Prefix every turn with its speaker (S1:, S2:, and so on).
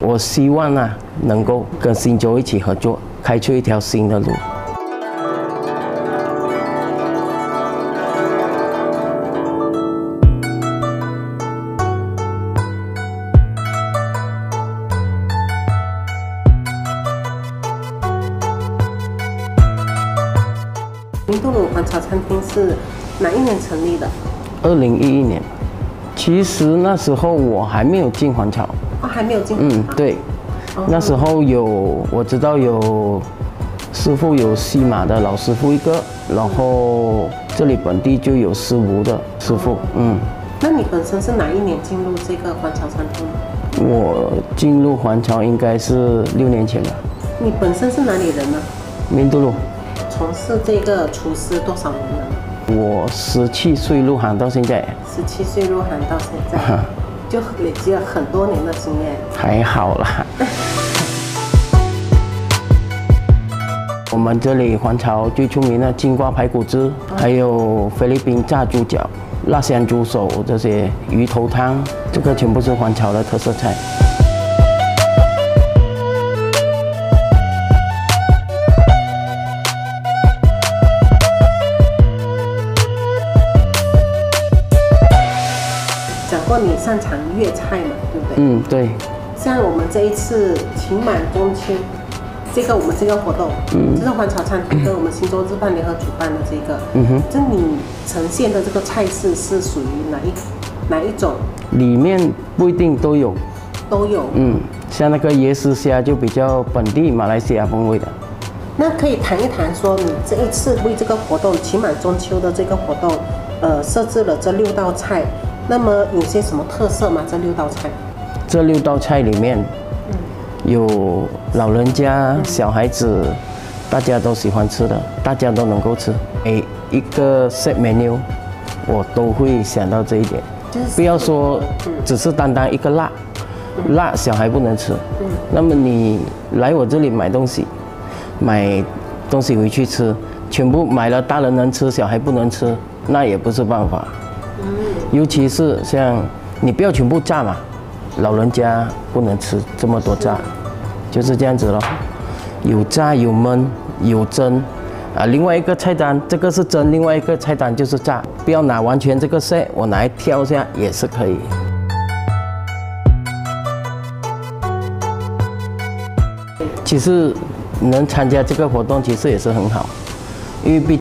S1: 我希望啊，能够跟新洲一起合作，开出一条新的路。
S2: 明都鲁环潮餐厅是哪一年成立的
S1: ？2011年。其实那时候我还没有进环潮。
S2: 哦，还没有进。
S1: 对。那时候我知道有师傅，有西马的老师傅一个，然后这里本地就有师吴的师傅。
S2: 那你本身是哪一年进入这个环潮餐厅？
S1: 我进入环潮应该是6年前了。
S2: 你本身是哪里人呢？
S1: 明都鲁。
S2: 从事这个厨师多少年了？
S1: 我17岁入行到现在。
S2: 17岁入行到现在，就累积了很多年的经验。
S1: 还好啦。我们这里环潮最出名的金瓜排骨汁，还有菲律宾炸猪脚、辣香猪手这些鱼头汤，这个全部是环潮的特色菜。
S2: 讲过你擅长粤菜嘛，对不对？
S1: 对。
S2: 像我们这一次情满中秋，我们这个活动，这是环潮餐厅跟我们新洲日办联合主办的这个，这你呈现的这个菜式是属于哪一种？里
S1: 面不一定都有。
S2: 都有。
S1: 像那个椰丝虾就比较本地马来西亚风味的。
S2: 那可以谈一谈说，你这一次为这个活动情满中秋的这个活动，设置了这6道菜。那么有些什么特色吗？这6道菜？
S1: 这6道菜里面，有老人家、小孩子，大家都喜欢吃的，大家都能够吃。每一个 set menu， 我都会想到这一点。不要说只是单单一个辣，辣小孩不能吃。那么你来我这里买东西回去吃，全部买了大人能吃，小孩不能吃，那也不是办法。尤其是像你不要全部炸嘛，老人家不能吃这么多炸，就是这样子咯。有炸有焖有蒸，另外一个菜单这个是蒸，另外一个菜单就是炸，不要拿完全这个 set， 我拿来挑一下也是可以。其实能参加这个活动其实也是很好，因为